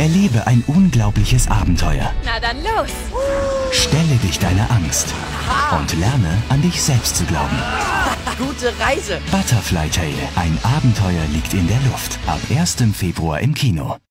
Erlebe ein unglaubliches Abenteuer. Na dann los! Stelle dich deiner Angst und lerne, an dich selbst zu glauben. Gute Reise! Butterfly Tale. Ein Abenteuer liegt in der Luft. Ab 1. Februar im Kino.